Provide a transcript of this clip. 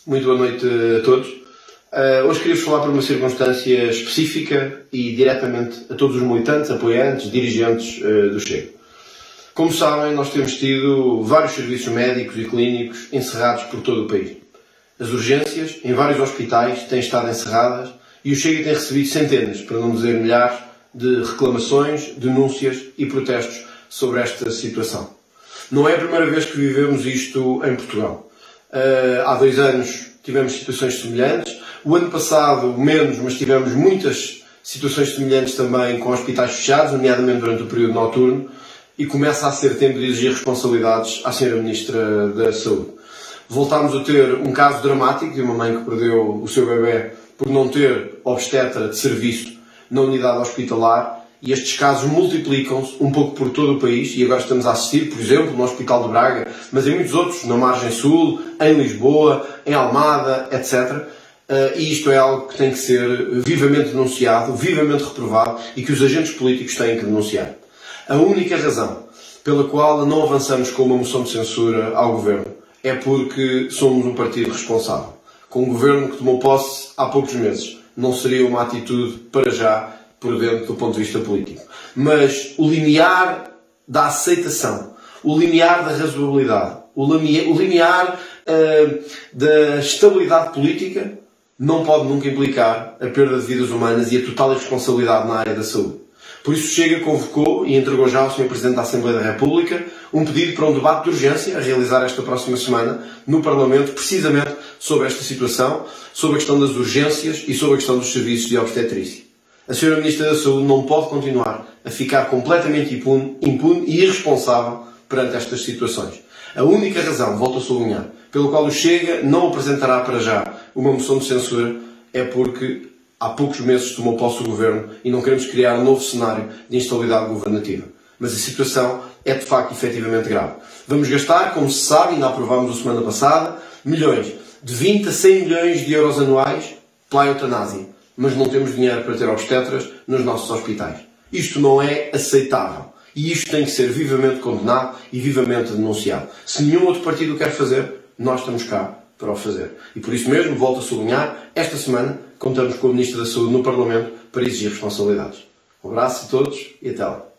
Muito boa noite a todos. Hoje queria-vos falar por uma circunstância específica e diretamente a todos os militantes, apoiantes, dirigentes do Chega. Como sabem, nós temos tido vários serviços médicos e clínicos encerrados por todo o país. As urgências em vários hospitais têm estado encerradas e o Chega tem recebido centenas, para não dizer milhares, de reclamações, denúncias e protestos sobre esta situação. Não é a primeira vez que vivemos isto em Portugal. Há 2 anos tivemos situações semelhantes. O ano passado, menos, mas tivemos muitas situações semelhantes também com hospitais fechados, nomeadamente durante o período noturno, e começa a ser tempo de exigir responsabilidades à Sra. Ministra da Saúde. Voltámos a ter um caso dramático de uma mãe que perdeu o seu bebê por não ter obstetra de serviço na unidade hospitalar, e estes casos multiplicam-se um pouco por todo o país, e agora estamos a assistir, por exemplo, no Hospital de Braga, mas em muitos outros, na Margem Sul, em Lisboa, em Almada, etc. E isto é algo que tem que ser vivamente denunciado, vivamente reprovado, e que os agentes políticos têm que denunciar. A única razão pela qual não avançamos com uma moção de censura ao Governo é porque somos um partido responsável. Com um Governo que tomou posse há poucos meses, não seria uma atitude, para já, prudente do ponto de vista político. Mas o limiar da aceitação, o limiar da razoabilidade, o limiar da estabilidade política não pode nunca implicar a perda de vidas humanas e a total irresponsabilidade na área da saúde. Por isso o Chega convocou e entregou já ao Sr. Presidente da Assembleia da República um pedido para um debate de urgência a realizar esta próxima semana no Parlamento, precisamente sobre esta situação, sobre a questão das urgências e sobre a questão dos serviços de obstetrícia. A Sra. Ministra da Saúde não pode continuar a ficar completamente impune e irresponsável perante estas situações. A única razão, volto a sublinhar, pela qual o Chega não apresentará para já uma moção de censura é porque há poucos meses tomou posse o Governo e não queremos criar um novo cenário de instabilidade governativa. Mas a situação é de facto efetivamente grave. Vamos gastar, como se sabe, ainda aprovámos a semana passada, milhões, de 20 a 100 milhões de euros anuais pela eutanásia. Mas não temos dinheiro para ter obstetras nos nossos hospitais. Isto não é aceitável. E isto tem que ser vivamente condenado e vivamente denunciado. Se nenhum outro partido o quer fazer, nós estamos cá para o fazer. E por isso mesmo, volto a sublinhar, esta semana contamos com o Ministro da Saúde no Parlamento para exigir responsabilidades. Um abraço a todos e até lá.